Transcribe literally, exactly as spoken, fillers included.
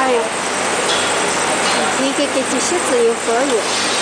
哎呀，你可以给这些自由合约。